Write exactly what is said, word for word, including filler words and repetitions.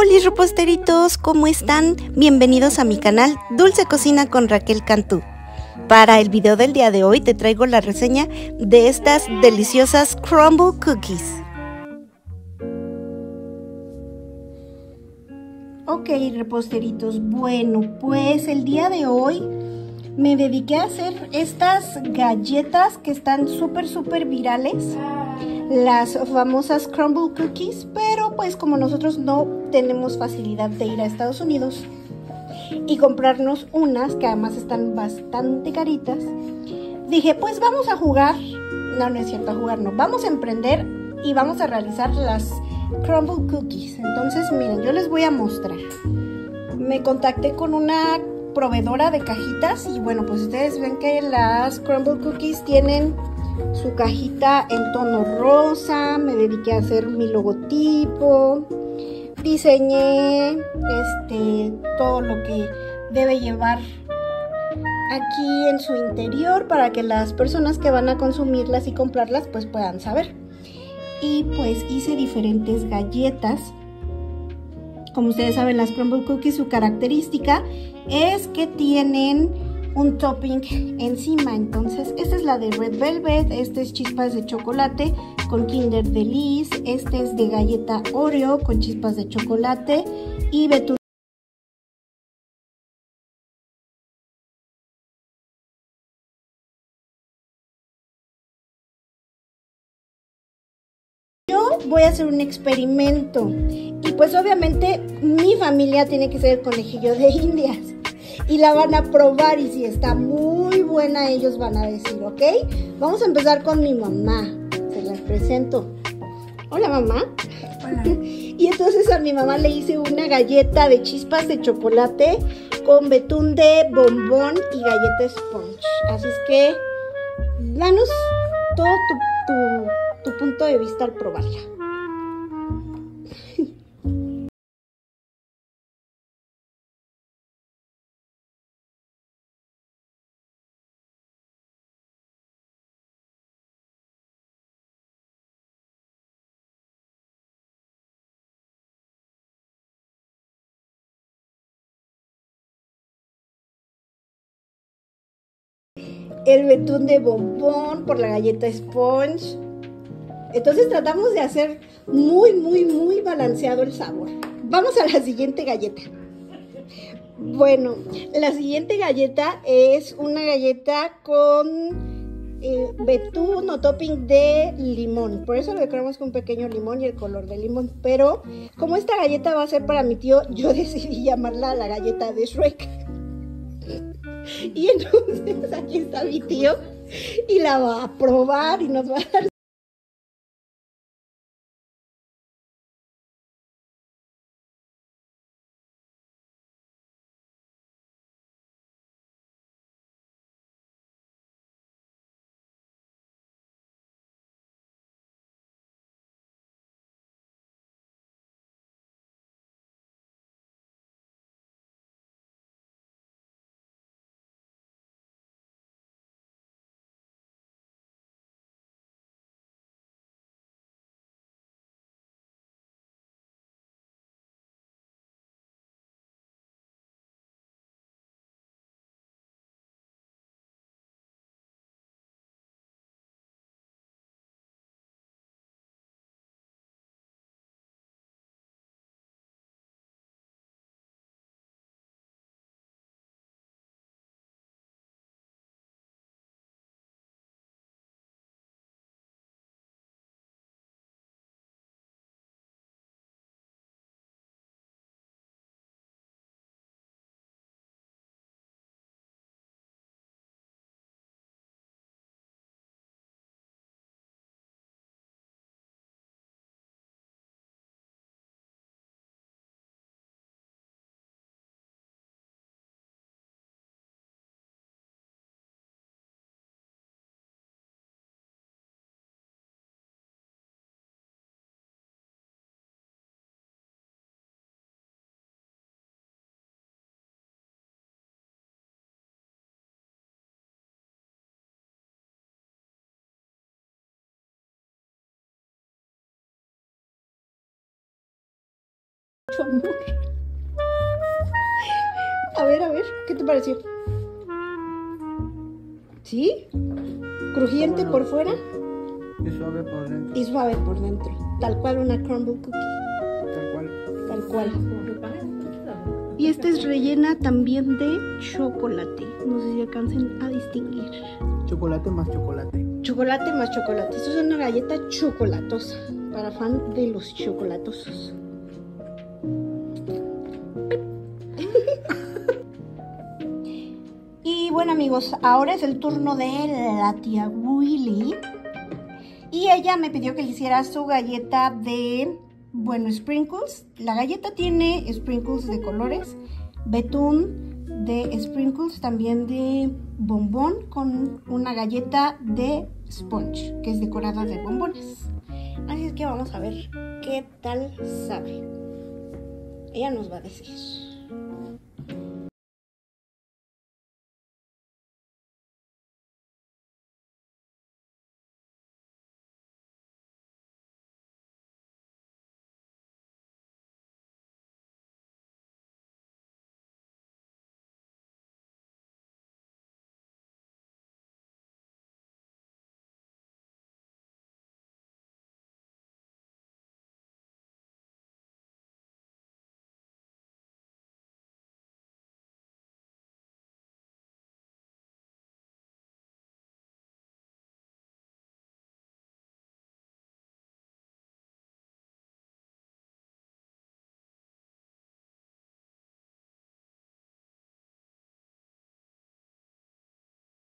Hola reposteritos, ¿cómo están? Bienvenidos a mi canal Dulce Cocina con Raquel Cantú. Para el video del día de hoy te traigo la reseña de estas deliciosas crumble cookies. Ok reposteritos, bueno pues el día de hoy me dediqué a hacer estas galletas que están súper súper virales, las famosas crumble cookies, pero pues como nosotros no tenemos facilidad de ir a Estados Unidos y comprarnos unas que además están bastante caritas, dije pues vamos a jugar, no, no es cierto, a jugar no, vamos a emprender y vamos a realizar las crumble cookies. Entonces miren, yo les voy a mostrar. Me contacté con una proveedora de cajitas y bueno, pues ustedes ven que las crumble cookies tienen su cajita en tono rosa. Me dediqué a hacer mi logotipo, diseñé este todo lo que debe llevar aquí en su interior para que las personas que van a consumirlas y comprarlas pues puedan saber. Y pues hice diferentes galletas. Como ustedes saben, las crumble cookies, su característica es que tienen un topping encima. Entonces, esta es la de Red Velvet, este es chispas de chocolate con Kinder Delice, este es de galleta Oreo con chispas de chocolate y betún. Yo voy a hacer un experimento y pues obviamente mi familia tiene que ser el conejillo de indias y la van a probar y si está muy buena ellos van a decir, ¿ok? Vamos a empezar con mi mamá, se las presento. Hola mamá. Hola. Y entonces a mi mamá le hice una galleta de chispas de chocolate con betún de bombón y galleta sponge. Así es que danos todo tu, tu, tu punto de vista al probarla. El betún de bombón por la galleta sponge. Entonces tratamos de hacer muy, muy, muy balanceado el sabor. Vamos a la siguiente galleta. Bueno, la siguiente galleta es una galleta con eh, betún o topping de limón. Por eso le decoramos con un pequeño limón y el color de limón. Pero como esta galleta va a ser para mi tío, yo decidí llamarla la galleta de Shrek. Y entonces aquí está mi tío y la va a probar y nos va a dar amor. A ver, a ver, ¿qué te pareció? ¿Sí? Crujiente por fuera. Y suave por dentro. Y suave por dentro. Tal cual una crumble cookie. Tal cual. Tal cual. Y esta es rellena también de chocolate. No sé si alcancen a distinguir. Chocolate más chocolate. Chocolate más chocolate. Esto es una galleta chocolatosa. Para fan de los chocolatosos. Y bueno, amigos, ahora es el turno de la tía Willy. Y ella me pidió que le hiciera su galleta de, bueno, sprinkles. La galleta tiene sprinkles de colores, betún de sprinkles, también de bombón, con una galleta de sponge, que es decorada de bombones. Así es que vamos a ver qué tal sabe. Ella nos va a decir.